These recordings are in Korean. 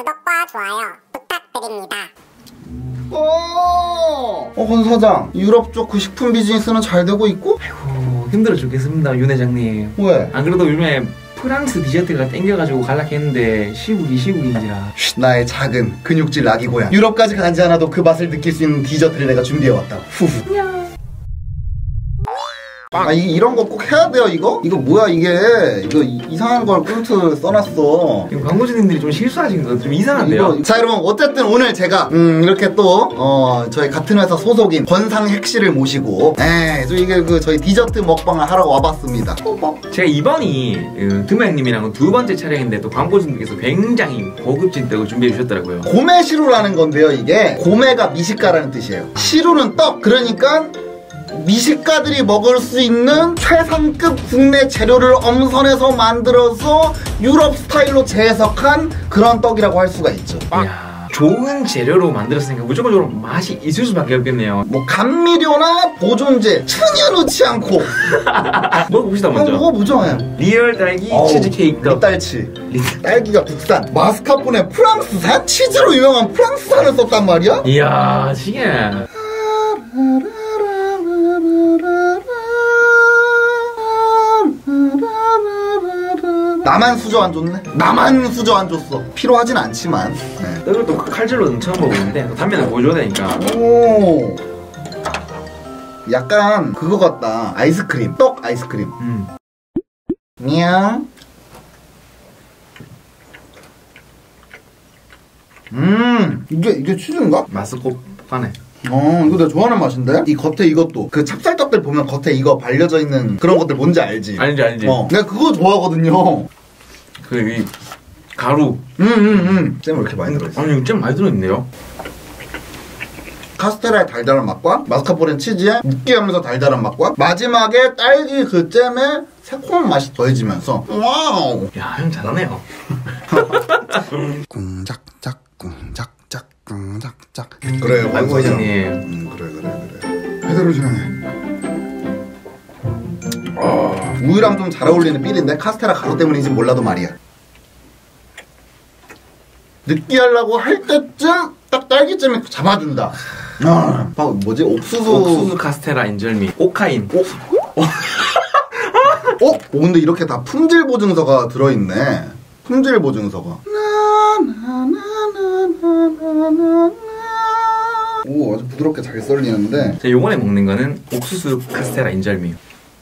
구독과 좋아요 부탁드립니다. 권 사장, 유럽 쪽 그 식품 비즈니스는 잘 되고 있고? 아이고 힘들어 죽겠습니다 윤 회장님. 왜? 안 그래도 요즘에 프랑스 디저트가 땡겨가지고 갈락했는데 시국인지라. 나의 작은 근육질 아기 고양, 유럽까지 가지 않아도 그 맛을 느낄 수 있는 디저트를 내가 준비해왔다. 후후. 아, 이런 거 꼭 해야 돼요, 이거? 이거 뭐야, 이게? 이거 이상한 걸 꿀트 써놨어. 이거 광고주님들이 좀 실수하신 거 좀 이상한데요? 자, 여러분, 어쨌든 오늘 제가, 이렇게 또, 저희 같은 회사 소속인 권상핵 씨를 모시고, 이게 저희 디저트 먹방을 하러 와봤습니다. 제가 이번이 드마형님이랑 두 번째 촬영인데 또 광고주님께서 굉장히 고급진 떡을 준비해 주셨더라고요. 고메시루라는 건데요, 이게. 고메가 미식가라는 뜻이에요. 시루는 떡, 그러니까 미식가들이 먹을 수 있는 최상급 국내 재료를 엄선해서 만들어서 유럽 스타일로 재해석한 그런 떡이라고 할 수가 있죠. 이야, 좋은 재료로 만들었으니까 무조건적으로 맛이 있을 수밖에 없겠네요. 뭐 감미료나 보존제 전혀 넣지 않고 먹어봅시다 먼저. 먹어보죠. 리얼 딸기 치즈케이크 떡. 리딸치. 딸기가 국산, 마스카포네 프랑스산, 치즈로 유명한 프랑스산을 썼단 말이야? 이야 시계. 나만 수저 안 줬네? 나만 수저 안 줬어. 필요하진 않지만. 떡을 또 칼질로 처음 먹어보는데 또 단면을 보여줘야 되니까. 오, 약간 그거 같다. 아이스크림, 떡 아이스크림. 미양. 이게 치즈인가? 마스코파네. 이거 내가 좋아하는 맛인데? 이 겉에 이것도 그 찹쌀떡들 보면 겉에 이거 발려져 있는 그런 것들 뭔지 알지? 알지. 내가 그거 좋아하거든요. 이 가루. 잼 왜 이렇게 많이 들어있어? 아니 이거 잼 많이 들어있네요. 카스테라의 달달한 맛과 마스카포네 치즈의 느끼하면서 달달한 맛과 마지막에 딸기 그 잼의 새콤한 맛이 더해지면서 와우. 야, 형 잘하네요. 꿍작작 꿍작작 꿍작작. 그래요, 아이고 회장님. 그래. 제대로 시원해. 우유랑 좀 잘 어울리는 삘인데 카스테라 가루 때문인지 몰라도 말이야. 느끼하려고 할 때쯤 딱 딸기잼이 잡아준다. 뭐지? 옥수수 카스테라 인절미 오카인. 근데 이렇게 다 품질 보증서가 들어있네. 품질 보증서가. 오, 아주 부드럽게 잘 썰리는데. 제가 요번에 먹는 거는 옥수수 카스테라 인절미.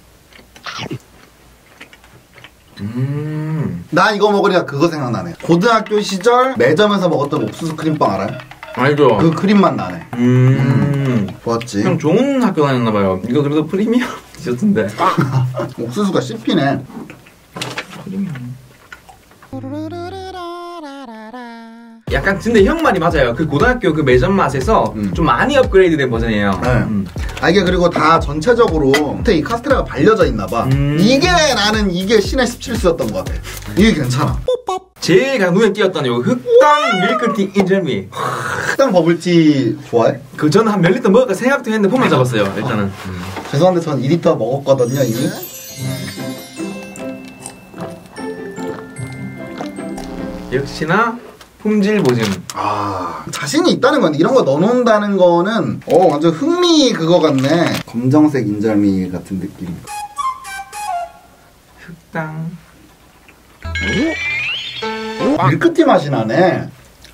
나 이거 먹으니까 그거 생각나네. 고등학교 시절 매점에서 먹었던 옥수수 크림빵 알아요? 알죠. 그 크림 맛 나네. 좋았지. 형 좋은 학교 다녔나봐요. 이거 그래도 프리미엄 디저트인데. 옥수수가 씹히네. 프리미엄. 약간 근데 형 말이 맞아요. 그 고등학교 그 매점 맛에서 좀 많이 업그레이드된 버전이에요. 이게 그리고 다 전체적으로 이 카스테라가 발려져 있나봐. 이게 신의 17수였던 것 같아. 이게 괜찮아. 제가 눈에 띄었던 요 흑당 밀크티 인절미. 흑당 버블티 좋아해? 저는 한 몇 리터 먹을까 생각도 했는데 폼만 잡았어요. 일단은. 죄송한데 전 2리터 먹었거든요 이미. 역시나 품질 보증. 자신이 있다는 건 이런 거 넣어놓는다는 거는 완전 흥미 그거 같네. 검정색 인절미 같은 느낌. 흑당. 밀크티 맛이 나네.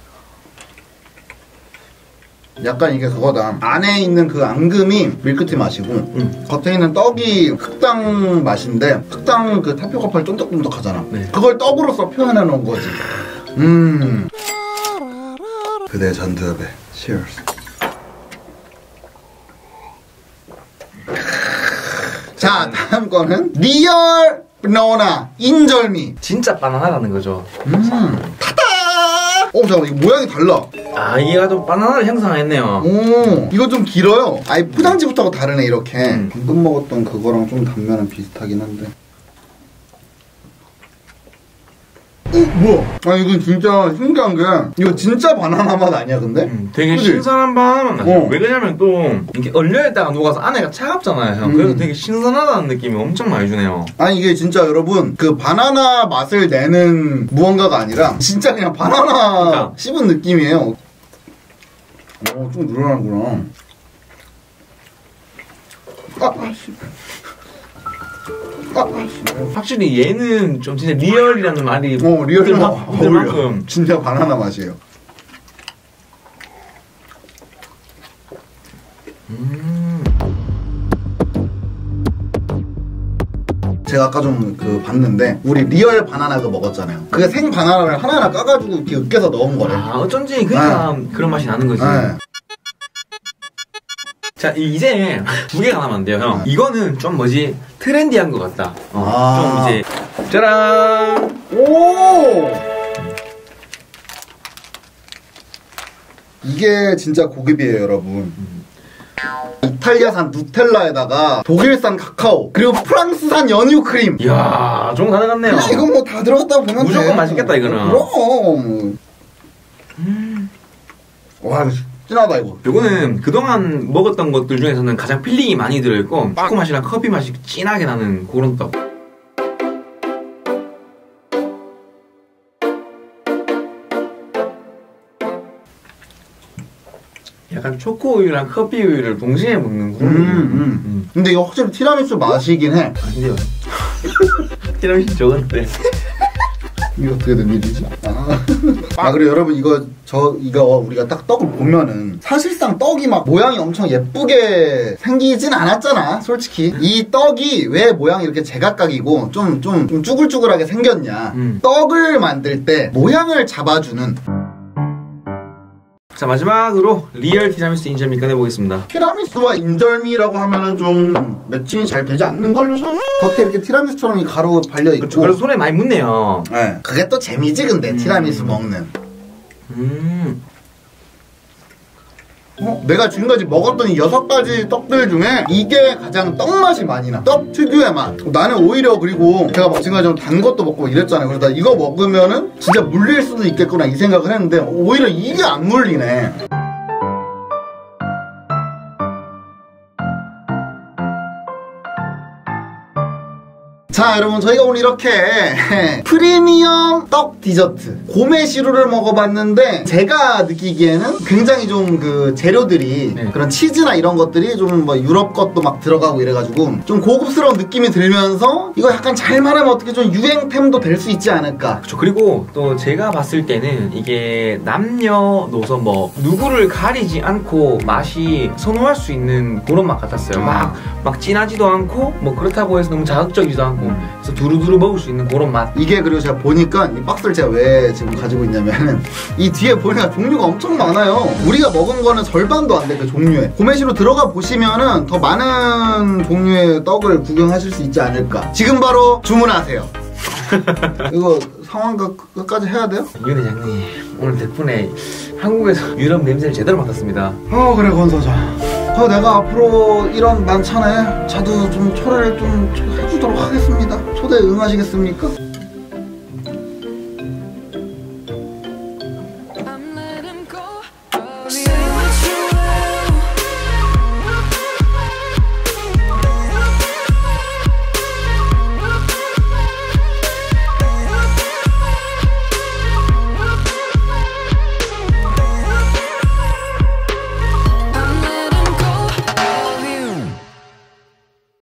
약간 이게 그거다. 안에 있는 그 앙금이 밀크티 맛이고 겉에 있는 떡이 흑당 맛인데 흑당 그 타피오카 팔 쫀득쫀득하잖아. 그걸 떡으로서 표현해 놓은 거지. 그대 전두엽에 Cheers. 자, 다음 거는 리얼 바나나 인절미. 진짜 바나나라는 거죠. 타다! 잠깐만, 이거 모양이 달라. 얘가 좀 바나나를 형상했네요. 이거 좀 길어요. 포장지부터가 다르네, 이렇게. 방금 먹었던 그거랑 좀 단면은 비슷하긴 한데. 뭐야? 아 이건 진짜 신기한 게 이거 진짜 바나나 맛 아니야 근데? 되게 그치? 신선한 바나나 맛 나요. 어. 왜 그러냐면 또 이게 얼려있다가 녹아서 안에가 차갑잖아요 형. 그래서 되게 신선하다는 느낌이 엄청 많이 주네요. 아니 이게 진짜 여러분 그 바나나 맛을 내는 무언가가 아니라 진짜 그냥 바나나 그러니까. 씹은 느낌이에요. 좀 늘어나구나. 확실히 얘는 좀 진짜 리얼이라는 말이 리얼이 어울려. 들만큼 진짜 바나나 맛이에요. 제가 아까 좀 그 봤는데 우리 리얼 바나나 그거 먹었잖아요. 그게 생 바나나를 하나하나 까가지고 이렇게 으깨서 넣은 거래. 아 어쩐지 그러니까 그런 맛이 나는 거지. 네. 자 이제 두 개가 남았는데요 형. 이거는 좀 뭐지 트렌디한 것 같다. 좀 이제 짜란. 오! 이게 진짜 고급이에요 여러분. 이탈리아산 누텔라에다가 독일산 카카오 그리고 프랑스산 연유 크림. 이야 좀 가능하네요. 그냥 이건 뭐 다 들어갔다고 보면 무조건 돼. 맛있겠다, 이거는. 그럼. 와 진하다 이거. 요거는 그동안 먹었던 것들 중에서는 가장 필링이 많이 들어있고 초코 맛이랑 커피 맛이 진하게 나는 그런 떡. 약간 초코 우유랑 커피 우유를 동시에 먹는 그런 느낌. 근데 이거 확실히 티라미수 맛이긴 해. 아닌데요. 티라미수 좋은데. 이거 어떻게 된 일이지? 그리고 여러분 이거 우리가 딱 떡을 보면은 사실상 떡이 막 모양이 엄청 예쁘게 생기진 않았잖아 솔직히. 이 떡이 왜 모양이 이렇게 제각각이고 좀 쭈글쭈글하게 생겼냐. 떡을 만들 때 모양을 잡아주는. 자 마지막으로 리얼 티라미수 인절미 꺼내보겠습니다. 티라미수와 인절미라고 하면은 좀 매칭이 잘 되지 않는 걸로 겉에 이렇게 티라미수처럼 이 가루 발려있고. 그렇죠. 그래서 손에 많이 묻네요. 네. 그게 또 재미지 근데 티라미수 먹는. 내가 지금까지 먹었던 이 6가지 떡들 중에 이게 가장 떡 맛이 많이 나. 떡 특유의 맛. 나는 오히려 그리고 제가 막 지금까지 좀 단 것도 먹고 이랬잖아요. 그래서 나 이거 먹으면은 진짜 물릴 수도 있겠구나 이 생각을 했는데 오히려 이게 안 물리네. 자 여러분 저희가 오늘 이렇게 프리미엄 떡 디저트 고메시루를 먹어봤는데 제가 느끼기에는 굉장히 좀 그 재료들이 그런 치즈나 이런 것들이 좀 뭐 유럽 것도 막 들어가고 이래가지고 좀 고급스러운 느낌이 들면서 이거 약간 잘 말하면 어떻게 좀 유행템도 될 수 있지 않을까. 그렇죠. 그리고 또 제가 봤을 때는 이게 남녀노소 뭐 누구를 가리지 않고 맛이 선호할 수 있는 그런 맛 같았어요. 막 진하지도 않고 뭐 그렇다고 해서 너무 자극적이지도 않고 그래서 두루두루 먹을 수 있는 그런 맛. 이게 그리고 제가 보니까 이 박스를 제가 왜 지금 가지고 있냐면 이 뒤에 보니까 종류가 엄청 많아요. 우리가 먹은 거는 절반도 안 돼 그 종류에. 고메시로 들어가 보시면은 더 많은 종류의 떡을 구경하실 수 있지 않을까. 지금 바로 주문하세요. 이거 상황과 끝까지 해야 돼요? 윤 회장님 오늘 덕분에 한국에서 유럽 냄새를 제대로 맡았습니다. 그래 권서장. 내가 앞으로 이런 만찬에 자주 좀 초대를 좀 해주도록 하겠습니다. 초대 응하시겠습니까?